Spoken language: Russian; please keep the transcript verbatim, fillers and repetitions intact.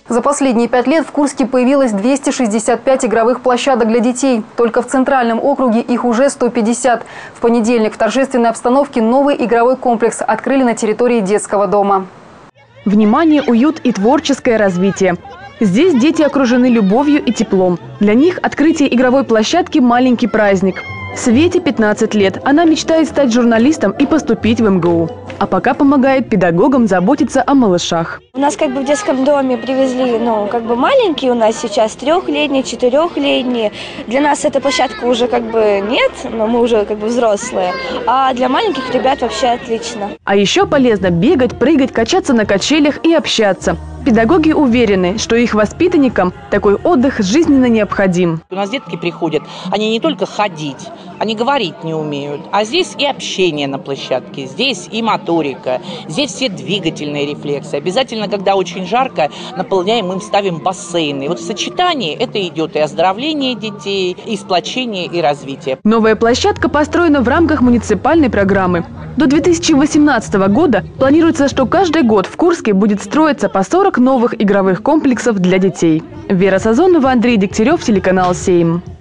За последние пять лет в Курске появилось двести шестьдесят пять игровых площадок для детей. Только в Центральном округе их уже сто пятьдесят. В понедельник в торжественной обстановке новый игровой комплекс открыли на территории детского дома. Внимание, уют и творческое развитие. Здесь дети окружены любовью и теплом. Для них открытие игровой площадки – маленький праздник. Свете пятнадцать лет. Она мечтает стать журналистом и поступить в эм гэ у. А пока помогает педагогам заботиться о малышах. У нас как бы в детском доме привезли, ну, как бы маленькие у нас сейчас, трехлетние, четырехлетние. Для нас эта площадка уже как бы нет, но мы уже как бы взрослые. А для маленьких ребят вообще отлично. А еще полезно бегать, прыгать, качаться на качелях и общаться. Педагоги уверены, что их воспитанникам такой отдых жизненно необходим. У нас детки приходят, они не только ходить, они говорить не умеют, а здесь и общение на площадке, здесь и моторика, здесь все двигательные рефлексы. Обязательно, когда очень жарко, наполняем им, ставим бассейны. И вот в сочетании это идет и оздоровление детей, и сплочение, и развитие. Новая площадка построена в рамках муниципальной программы. До две тысячи восемнадцатого года планируется, что каждый год в Курске будет строиться по сорок новых игровых комплексов для детей. Вера Сазонова, Андрей Дегтярев, телеканал «Сейм».